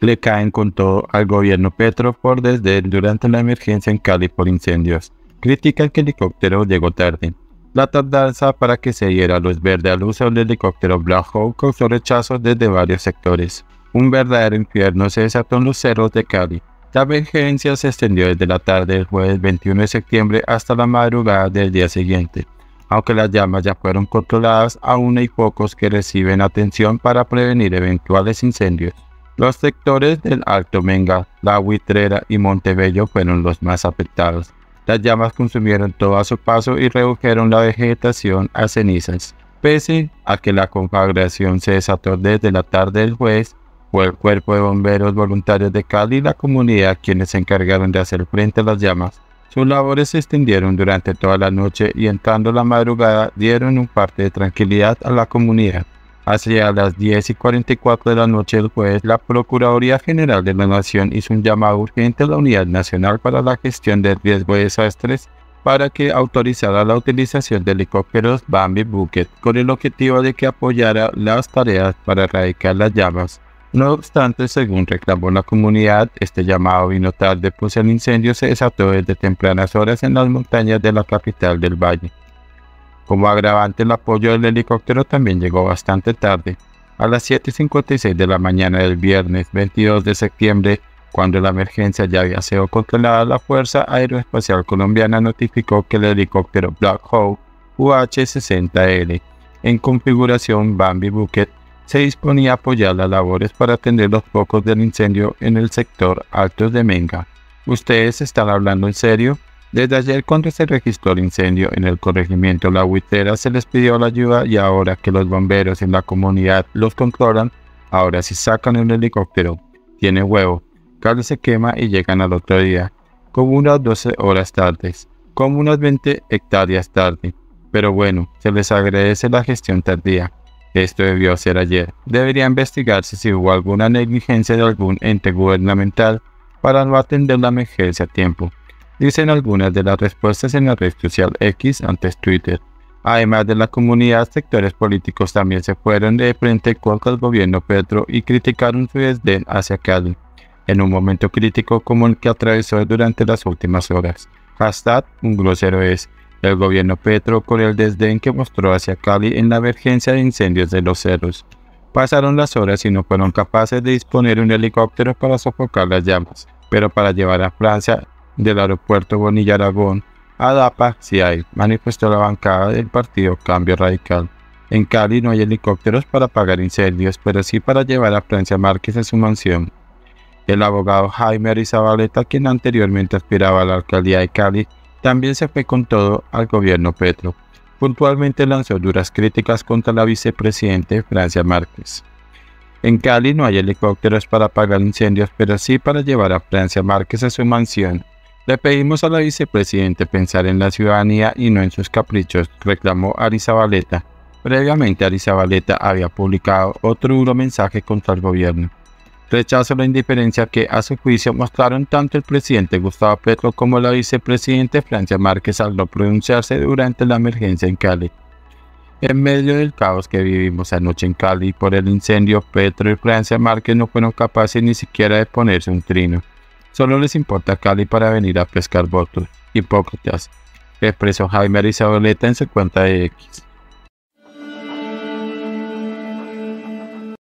Le caen con todo al gobierno Petro por desdén durante la emergencia en Cali por incendios. Critican que el helicóptero llegó tarde. La tardanza para que se diera luz verde al uso del helicóptero Black Hawk causó rechazo desde varios sectores. Un verdadero infierno se desató en los cerros de Cali. La emergencia se extendió desde la tarde del jueves 21 de septiembre hasta la madrugada del día siguiente. Aunque las llamas ya fueron controladas, aún hay pocos que reciben atención para prevenir eventuales incendios. Los sectores del Alto Menga, La Buitrera y Montebello fueron los más afectados. Las llamas consumieron todo a su paso y redujeron la vegetación a cenizas. Pese a que la conflagración se desató desde la tarde del jueves, fue el Cuerpo de Bomberos Voluntarios de Cali y la comunidad quienes se encargaron de hacer frente a las llamas. Sus labores se extendieron durante toda la noche y entrando la madrugada dieron un parte de tranquilidad a la comunidad. Hacia las 10:44 de la noche del jueves, la Procuraduría General de la Nación hizo un llamado urgente a la Unidad Nacional para la Gestión del Riesgo de Desastres para que autorizara la utilización de helicópteros Bambi Bucket con el objetivo de que apoyara las tareas para erradicar las llamas. No obstante, según reclamó la comunidad, este llamado vino tarde pues el incendio se desató desde tempranas horas en las montañas de la capital del valle. Como agravante, el apoyo del helicóptero también llegó bastante tarde, a las 7:56 de la mañana del viernes 22 de septiembre, cuando la emergencia ya había sido controlada. La Fuerza Aeroespacial Colombiana notificó que el helicóptero Black Hawk UH-60L, en configuración Bambi Bucket, se disponía a apoyar las labores para atender los focos del incendio en el sector Altos de Menga. ¿Ustedes están hablando en serio? Desde ayer, cuando se registró el incendio en el corregimiento La Buitrera, se les pidió la ayuda y ahora que los bomberos en la comunidad los controlan, ahora sí sacan el helicóptero. Tiene huevo. Cali se quema y llegan al otro día, como unas 12 horas tardes, como unas 20 hectáreas tarde. Pero bueno, se les agradece la gestión tardía. Esto debió ser ayer. Debería investigarse si hubo alguna negligencia de algún ente gubernamental para no atender la emergencia a tiempo. Dicen algunas de las respuestas en la red social X, antes Twitter. Además de la comunidad, sectores políticos también se fueron de frente contra el gobierno Petro y criticaron su desdén hacia Cali, en un momento crítico como el que atravesó durante las últimas horas. Hashtag un grosero es el gobierno Petro con el desdén que mostró hacia Cali en la emergencia de incendios de los cerros. Pasaron las horas y no fueron capaces de disponer un helicóptero para sofocar las llamas, pero para llevar a Francia del aeropuerto Bonilla Aragón a Dapa sí hay, manifestó la bancada del partido Cambio Radical. En Cali no hay helicópteros para apagar incendios, pero sí para llevar a Francia Márquez a su mansión. El abogado Jaime Arizabaleta, quien anteriormente aspiraba a la alcaldía de Cali, también se fue con todo al gobierno Petro. Puntualmente lanzó duras críticas contra la vicepresidente Francia Márquez. En Cali no hay helicópteros para apagar incendios, pero sí para llevar a Francia Márquez a su mansión. Le pedimos a la vicepresidenta pensar en la ciudadanía y no en sus caprichos, reclamó Arizabaleta. Previamente, Arizabaleta había publicado otro duro mensaje contra el gobierno. Rechazo la indiferencia que, a su juicio, mostraron tanto el presidente Gustavo Petro como la vicepresidenta Francia Márquez al no pronunciarse durante la emergencia en Cali. En medio del caos que vivimos anoche en Cali por el incendio, Petro y Francia Márquez no fueron capaces ni siquiera de ponerse un trino. Solo les importa Cali para venir a pescar votos. Hipócritas, expresó Jaime Arizabaleta en su cuenta de X.